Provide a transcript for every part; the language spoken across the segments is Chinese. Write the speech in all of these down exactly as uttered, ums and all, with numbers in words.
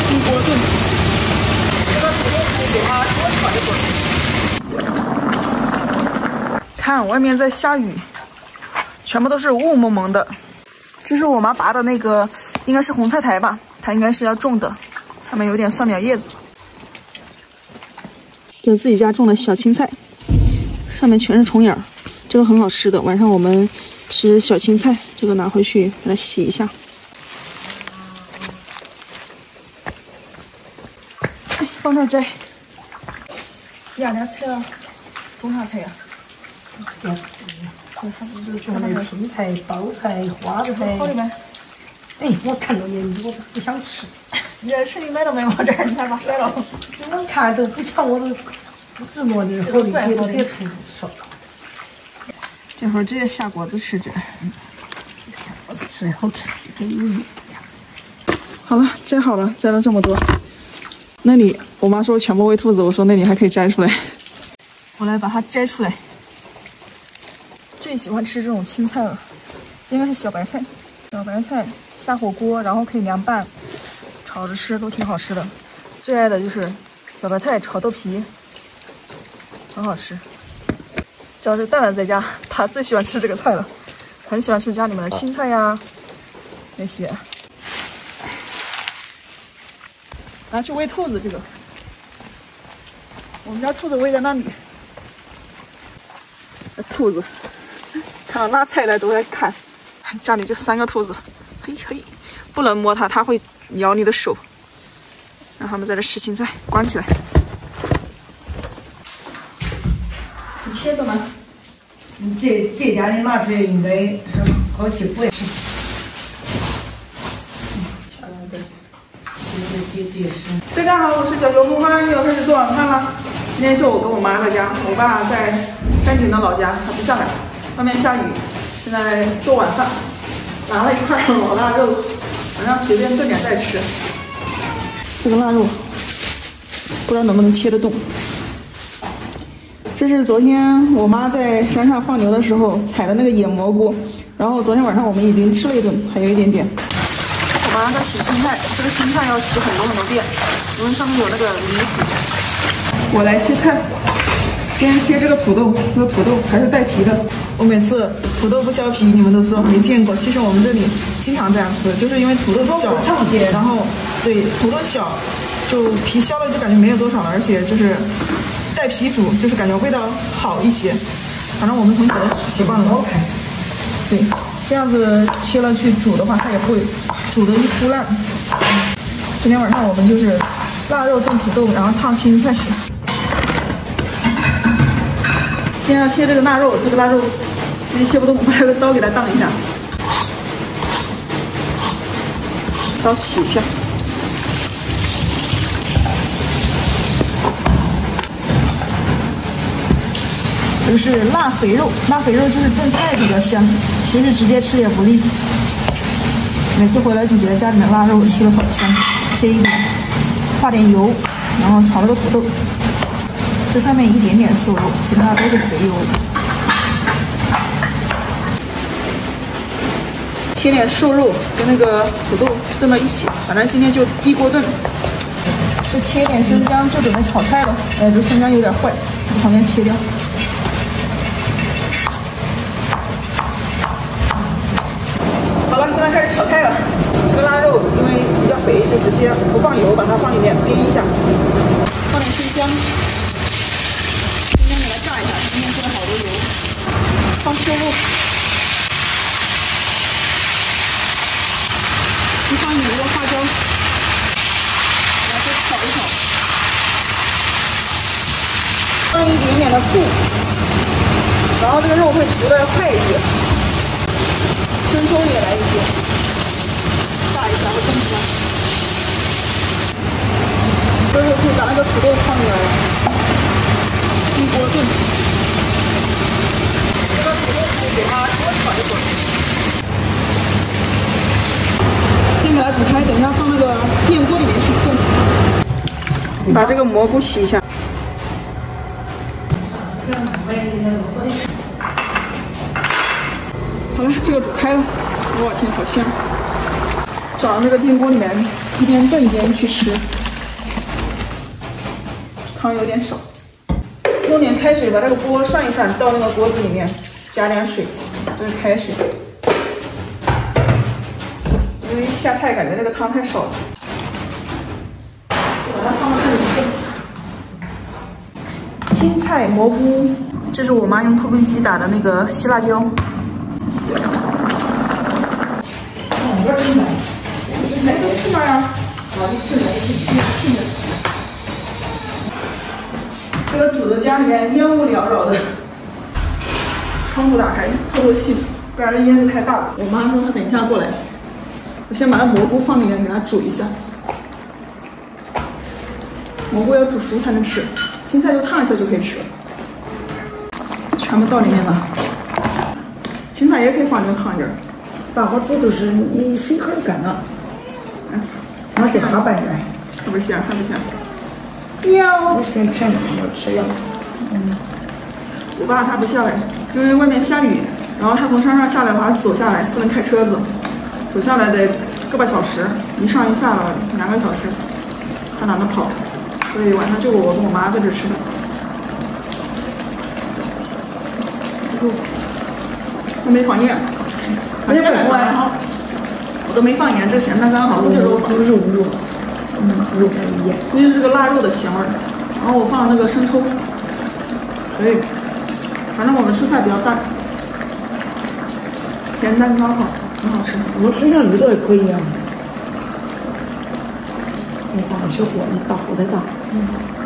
一锅炖。这个土豆可以给它多炒一会儿。看外面在下雨，全部都是雾蒙蒙的。这是我妈拔的那个，应该是红菜苔吧，它应该是要种的，上面有点蒜苗叶子。这自己家种的小青菜，上面全是虫眼儿，这个很好吃的。晚上我们吃小青菜，这个拿回去把它洗一下。哎，放这儿摘。这两天菜啊，种啥菜呀？ 对，对，他不是种的青菜、包菜、花菜。 好的呗。 哎，我看到你，我不想吃。 你这吃你买都买我这儿，你看吧，来了。 我看都不瞧我都这么的好的，别别不说。 这会儿直接下锅子吃这。 嗯，下锅子吃好吃，跟有鱼。 好了，摘好了，摘了这么多。那里我妈说全部喂兔子，我说那你还可以摘出来。我来把它摘出来。最喜欢吃这种青菜了，这应该是小白菜，小白菜下火锅，然后可以凉拌，炒着吃都挺好吃的。最爱的就是小白菜炒豆皮，很好吃。只要是蛋蛋在家，他最喜欢吃这个菜了，很喜欢吃家里面的青菜呀那些。拿去喂兔子，这个我们家兔子喂在那里。这兔子看到拿菜来都在看，家里就三个兔子，嘿嘿，不能摸它，它会咬你的手。让他们在这吃青菜，关起来。 是切的吗？这这家的拿出来应该是好吃不爱吃。下来的，这这这是。 大家好，我是小熊，欢迎又开始做晚饭了。今天就我跟我妈在家，我爸在山顶的老家，他不下来，外面下雨。现在做晚饭，拿了一块老腊肉，晚上随便炖点再吃。这个腊肉不知道能不能切得动。这是昨天我妈在山上放牛的时候采的那个野蘑菇，然后昨天晚上我们已经吃了一顿，还有一点点。我妈在洗青菜，这个青菜要洗很多很多遍，因为上面有那个泥土。我来切菜，先切这个土豆，这个土豆还是带皮的。我每次土豆不削皮，你们都说没见过，其实我们这里经常这样吃，就是因为土豆小，然后对土豆小，就皮削了就感觉没有多少了，而且就是带皮煮，就是感觉味道好一些。反正我们从小都吃习惯了。对，这样子切了去煮的话，它也不会煮得一糊烂。今天晚上我们就是腊肉炖土豆，然后烫青菜吃。先要切这个腊肉，这个腊肉因为切不动，拿个刀给它当一下，刀洗一下。这个是腊肥肉，腊肥肉就是炖菜比较香，其实直接吃也不腻。每次回来就觉得家里面腊肉吃的好香，切一点，画点油，然后炒了个土豆。这上面一点点瘦肉，其他都是肥油。切点瘦肉跟那个土豆炖到一起，反正今天就一锅炖。就切一点生姜，就准备炒菜了。哎，这个生姜有点坏，从旁边切掉。好了，现在开始炒菜了。这个腊肉因为比较肥，就直接不放油，把它放里面煸一下，放点生姜。今天吃了好多油，放瘦肉，一放油的花椒，然后炒一炒，放一点点的醋，然后这个肉会熟的快一些，生抽也来一些，炸一下会更香。这时候可以把那个土豆放进来了，一锅炖。这个土豆可以给它多炒一会儿，先给它煮开，等一下放那个电锅里面去炖。把这个蘑菇洗一下。好了，这个煮开了，哇天，好香！ 找到那个电锅里面，一边炖一边去吃。汤有点少，用点开水把这个锅涮一涮，倒那个锅子里面，加点水，这是开水。因为下菜感觉这个汤太少了，就把它放到这里炖。青菜、蘑菇，这是我妈用破壁机打的那个西辣椒。 两个真的， 吃菜都吃嘛呀？ 啊，你吃来行，吃的。 这个煮的家里面烟雾缭绕的，窗户打开透透气，不然这烟子太大了。我妈说她等一下过来，我先把它蘑菇放里面给它煮一下。蘑菇要煮熟才能吃，青菜就烫一下就可以吃了。全部倒里面吧，青菜也可以放牛烫一点。 大伙煮都是你水很干了，它是八瓣圆， 还不香，还不香。 要我选全我吃要。嗯， 我爸他不下来，因为外面下雨，然后他从山上下来的话走下来，不能开车子，走下来得个把小时，一上一下两个小时，他懒得跑，所以晚上就我跟我妈在这吃饭。我没放盐，他下来了，我都没放盐，这咸淡刚好，估计是我肉肉，嗯，肉还有盐， 估计是个腊肉的香味儿。然后我放了那个生抽，可以，反正我们吃菜比较淡，咸淡刚好，很好吃。 我身上味道也可以啊。我放个小锅，你大火再大。 嗯。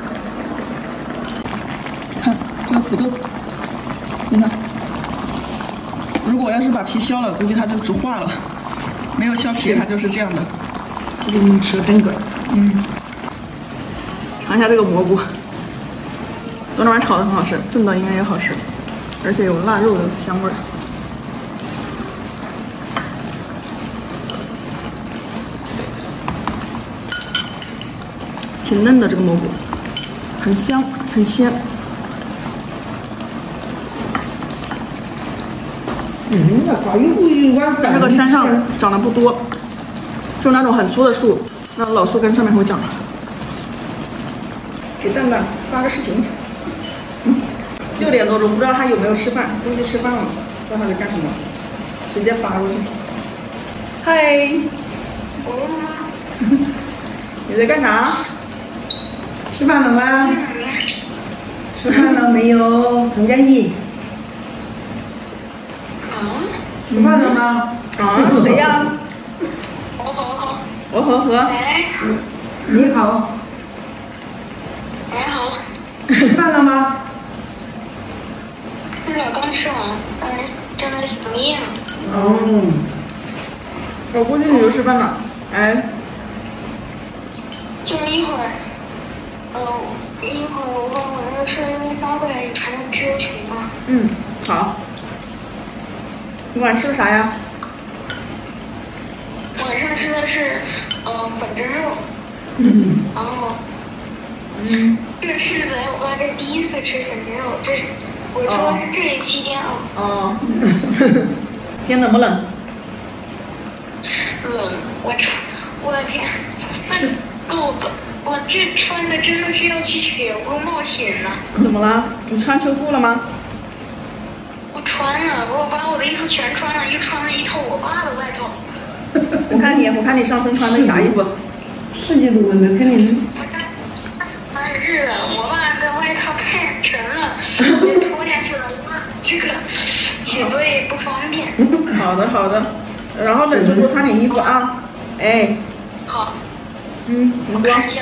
看这个土豆，你看，如果要是把皮削了，估计它就煮化了；没有削皮，它就是这样的。 我给你吃个整个。 嗯。尝一下这个蘑菇，昨天晚上炒的很好吃，炖的应该也好吃，而且有腊肉的香味儿。挺嫩的这个蘑菇，很香，很鲜。 嗯，那高油一碗但这个山上长得不多，就那种很粗的树，那老树根上面会长。给蛋蛋发个视频。嗯，六点多钟，不知道他有没有吃饭，估计吃饭了，不知道他在干什么，直接发过去。嗨，你在干啥？ 吃饭了吗？吃饭了没有？陈佳怡。吃饭了吗？ 啊，谁呀？ 我和和。 我和和。 哎。 你好。 你好。 吃饭了吗？ 吃了，刚吃完，嗯，正在洗作业呢。 哦。 我估计你就吃饭了。哎。 就一会儿，呃，一会儿我把我那个收音机发过来，你传到 Q Q 群吧。 嗯，好。你晚上吃的啥呀？ 晚上吃的是，嗯、呃，粉蒸肉。 嗯。 然后， 嗯。 这是来我爸这第一次吃粉蒸肉，这是我说的是这一期间啊。 哦。今天冷不冷？ 冷，我穿，我的天，那我我这穿的真的是要去雪屋冒险呢。 怎么了？你穿秋裤了吗？ 我穿了，我把我的衣服全穿了，又穿了一套我爸的外套。 我看你，我看你上身穿的啥衣服？ 十几度温的肯定。 太热了，我爸的外套太沉了，我脱下去了，我这个写作业不方便。 好的好的，然后忍住多穿点衣服啊。哎。 好。 嗯，你说。 看一下。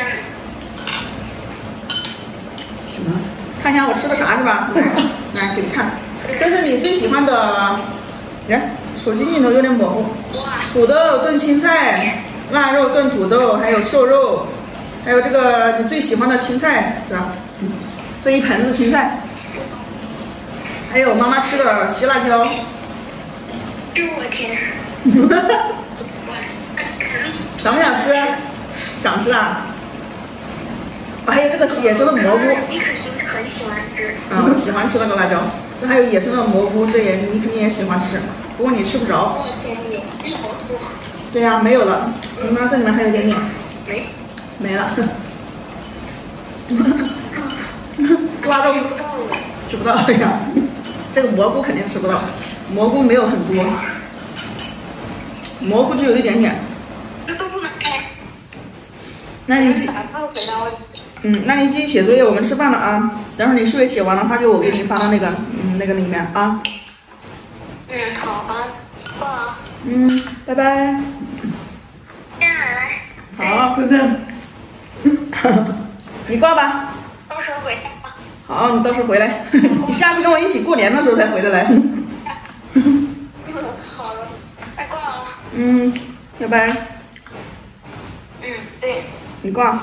什么？ 看一下我吃的啥是吧？来，来给你看。这是你最喜欢的，来，手机镜头有点模糊。土豆炖青菜，腊肉炖土豆，还有瘦肉，还有这个你最喜欢的青菜是吧？嗯，这一盆子青菜，还有妈妈吃的西辣椒。 这我天！ 想不想吃？想吃啊！哦，还有这个野生的蘑菇。 你肯定很喜欢吃。 啊，我喜欢吃那个辣椒。这还有野生的蘑菇，这也你肯定也喜欢吃，不过你吃不着。 对呀、啊，没有了。你妈这里面还有一点点。 没。 没了。挖到吃不到了。 吃不到了呀。这个蘑菇肯定吃不到，蘑菇没有很多，蘑菇只有一点点。 这都不能开。 那你继嗯，那你继续写作业，我们吃饭了啊。等会儿你数学写完了发给我，给你发到那个嗯那个里面啊。 嗯，好啊，挂啊。 嗯，拜拜。 再来。 好，再见。你挂吧。 到时候回来吧。 好，你到时候回来。你下次跟我一起过年的时候才回得来。 好了，再挂了。 嗯，拜拜。 嗯，对。 你挂。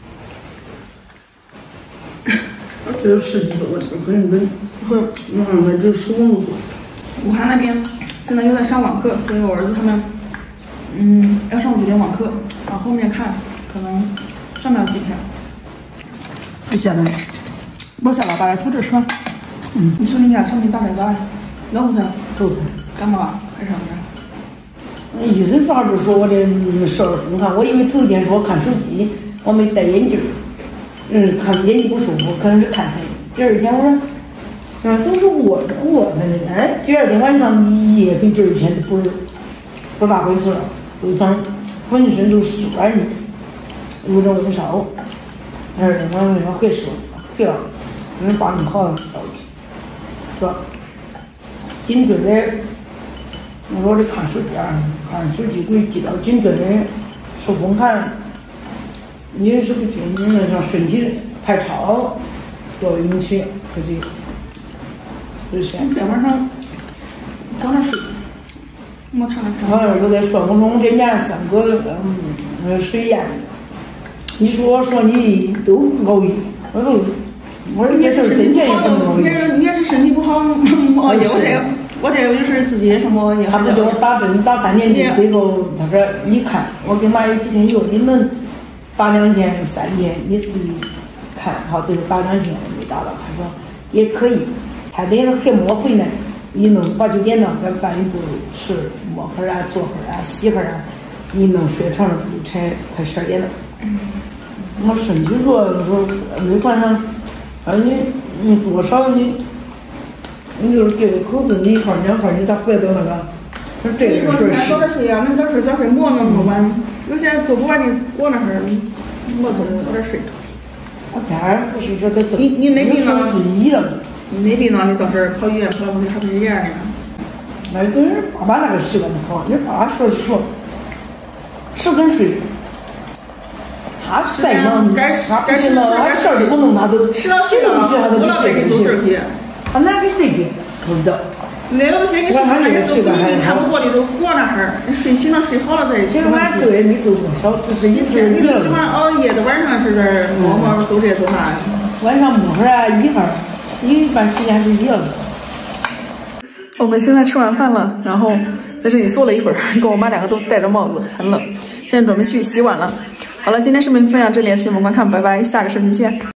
这有十几个问题，很认真。嗯，那这十五个。 武汉那边现在又在上网课，所以我儿子他们，嗯，要上几天网课，往后面看，可能上不了几天。 不下来， 不下了，把它拖着吃饭。嗯，你说你俩上没大菜早呀？老不菜？ 都菜。 干嘛吧？还是啥子？ 医生啥时说我的事儿？你看，我因为头一天说看手机，我没戴眼镜，嗯，看眼睛不舒服，可能是看黑。第二天我说，嗯，总是卧卧着的，哎，第二天晚上一夜跟第二天都不是不咋回事了，有点浑身都酸热，有点温烧。第二天晚上要回去了，回了，嗯，把你好了，说颈椎的。我说的看手机啊，看手机给接到颈椎的受风寒，也是个病，那像身体太吵，都引起这些。就是你在晚上早点睡，没谈了。 我儿子在说，我说我这年三个嗯水炎，你说说你都熬夜，我说我说这事儿真钱也不能熬夜。 你也是身体不好熬夜，我这。我这个就是自己什么也。 他不叫我打针打三天针，最后他说你看我给妈有几天有，你能打两天三天你自己看好，最后打两天没打到，他说也可以，他等于说还没回来，一弄把酒店弄个饭你就吃摸会儿啊坐会儿啊洗会儿啊，一弄睡床上就才快十二点了。嗯，我身体弱，我说没管上，啊你你多少你。你就是给个口子，你一块两块，你咋回到那个？说这个事儿是。 早点睡呀，恁早睡早睡，磨那么晚，有些做不完的过那会儿，磨着早点睡。 我天儿不是说他自你你没病了？ 自己了。 你没病了，你到时候跑医院跑了，你还不是一样的？ 那都是爸爸那个习惯好，你爸说是说，吃跟睡。他再忙， 该他不行了，他事儿都不弄，他都吃了睡了， 他都不了再给做事去。 他哪给谁给？不知道。 那个些你说那些都你看不过的都过那会儿，你睡醒了睡好了再。 其实俺做也没做多少，只是也是。 你就喜欢熬夜，在晚上是在摸摸做这做那。 晚上摸会儿啊，一会儿，一般时间是一样的。 我们现在吃完饭了，然后在这里坐了一会儿，跟我妈两个都戴着帽子，很冷。现在准备去洗碗了。好了，今天视频分享这里，谢谢我们观看，拜拜，下个视频见。